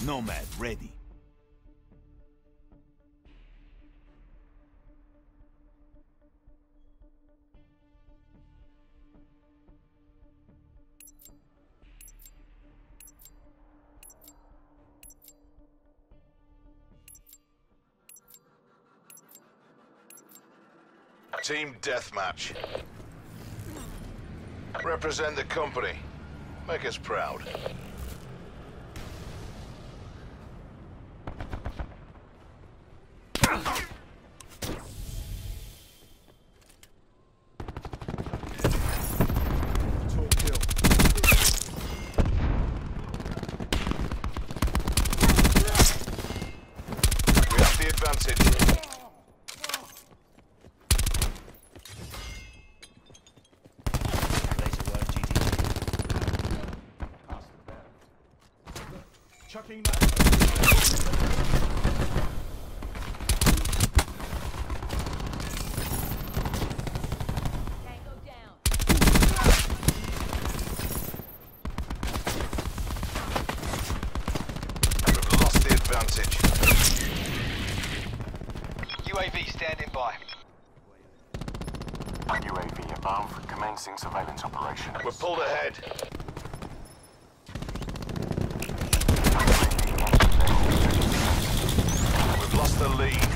Nomad ready. Team deathmatch. Represent the company. Make us proud. We have the advantage. Chucking that. Tango down. We've lost the advantage. UAV standing by. UAV above, commencing surveillance operation. We're pulled ahead. We've lost the lead.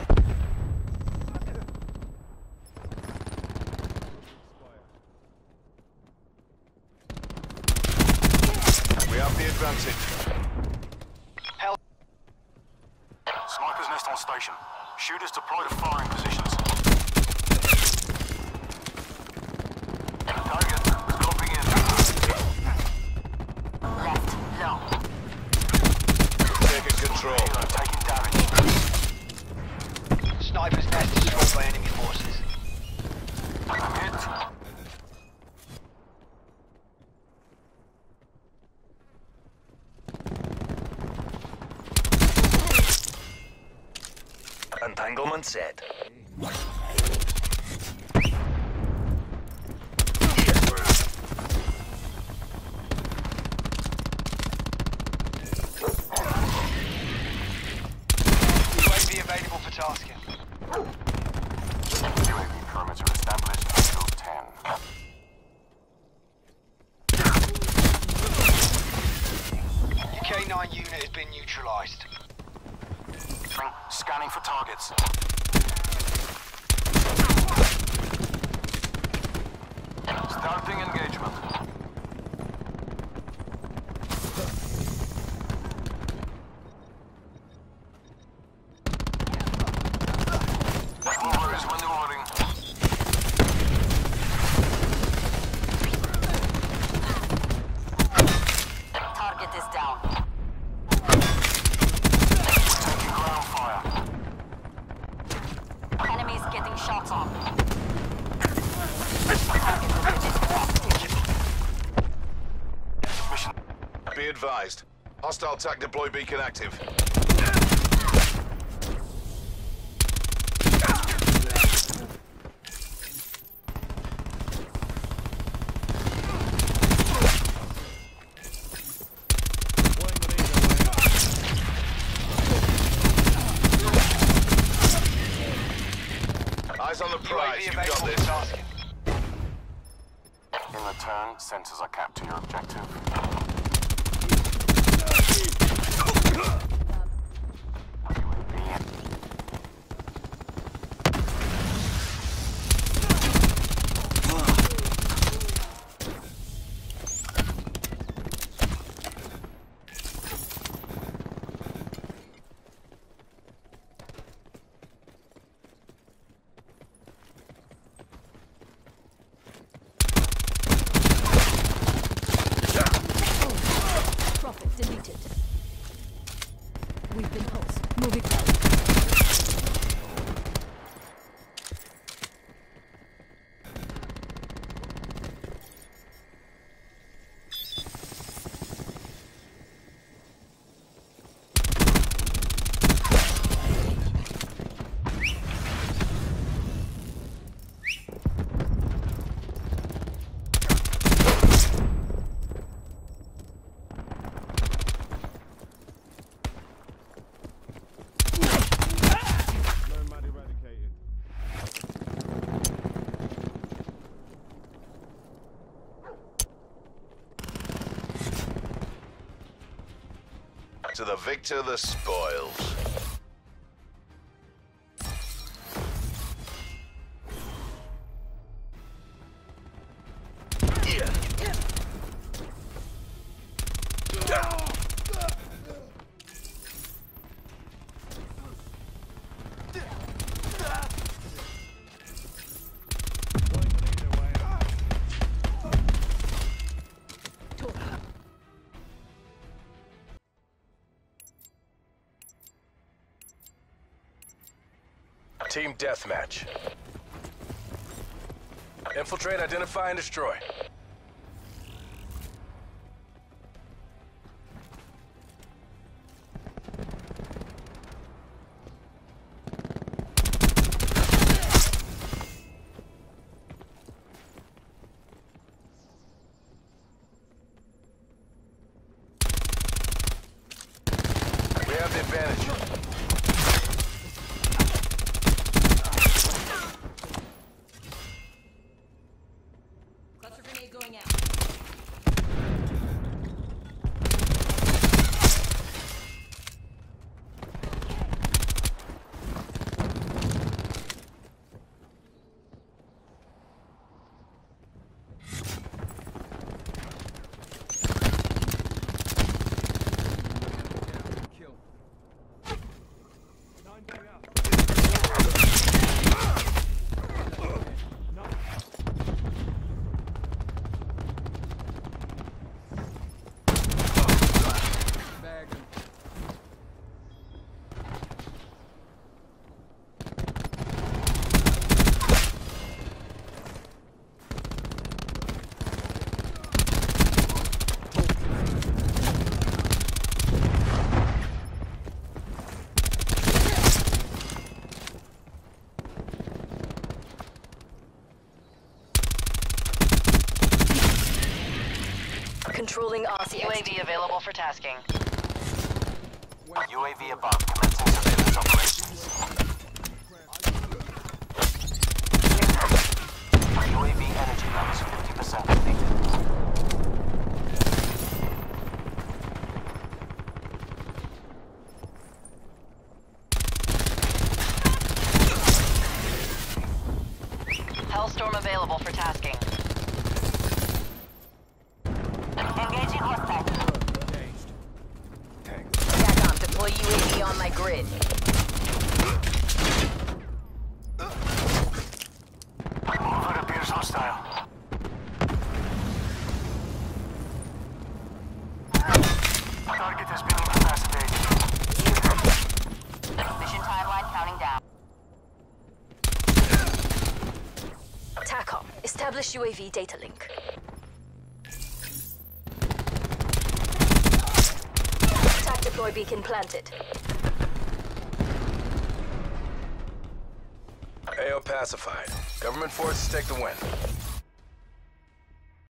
We have the advantage. Hell. Sniper's nest on station. Shooters deployed to firing positions. Target is dropping in. Left, low. Taking control. Helo taking damage. Sniper's nest destroyed by enemy forces. I'm hit. Entanglement set. UAV available for tasking. UAV perimeter established until 10. Your K9 unit has been neutralized. Scanning for targets. Starting engagement. Mover is maneuvering. Target is down. Taking ground fire. Enemies getting shots on. Mission. Be advised. Hostile TAC deploy beacon active. Eyes on the prize. UAV You've got available for this. tasking. In return, sensors are capped to your objective. To the victor, the spoils. Team deathmatch. Infiltrate, identify, and destroy. We have the advantage. Cluster grenade going out. Controlling RC UAV available for tasking. UAV above, commencing surveillance operations. UAV energy levels 50% depleted. Hellstorm available for tasking. Engaging hostile. SATCOM, deploy UAV on my grid. Movement appears hostile. Target has been incapacitated. Mission timeline counting down. TACOM, establish UAV data link. TAC deploy beacon planted. AO pacified. Government forces take the win.